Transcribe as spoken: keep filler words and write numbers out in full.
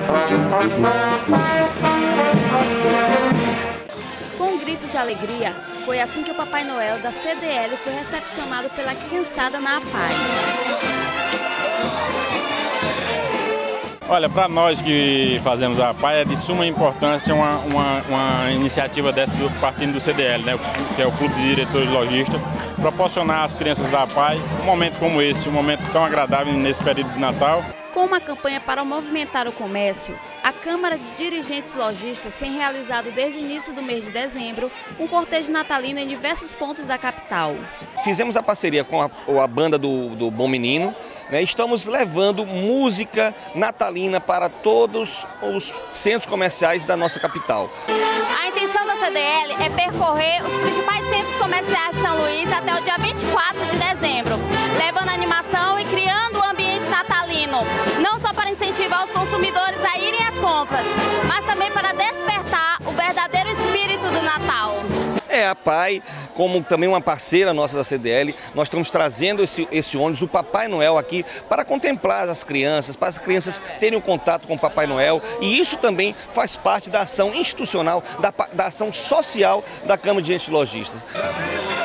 Com gritos de alegria, foi assim que o Papai Noel da C D L foi recepcionado pela criançada na APAE. Olha, para nós que fazemos a APAE é de suma importância uma, uma, uma iniciativa dessa do, partindo do C D L, né, que é o Clube de Diretores Lojistas, proporcionar às crianças da APAE um momento como esse, um momento tão agradável nesse período de Natal. Com uma campanha para movimentar o comércio, a Câmara de Dirigentes Lojistas tem realizado desde o início do mês de dezembro um cortejo natalino em diversos pontos da capital. Fizemos a parceria com a, a banda do, do Bom Menino. Estamos levando música natalina para todos os centros comerciais da nossa capital. A intenção da C D L é percorrer os principais centros comerciais de São Luís até o dia vinte e quatro de dezembro, levando animação e criando um ambiente natalino, não só para incentivar os consumidores a irem às compras, mas também para despertar o verdadeiro espírito do Natal. É, a APAE, como também uma parceira nossa da C D L, nós estamos trazendo esse, esse ônibus, o Papai Noel aqui, para contemplar as crianças, para as crianças terem um contato com o Papai Noel. E isso também faz parte da ação institucional, da, da ação social da Câmara de Dirigentes Lojistas.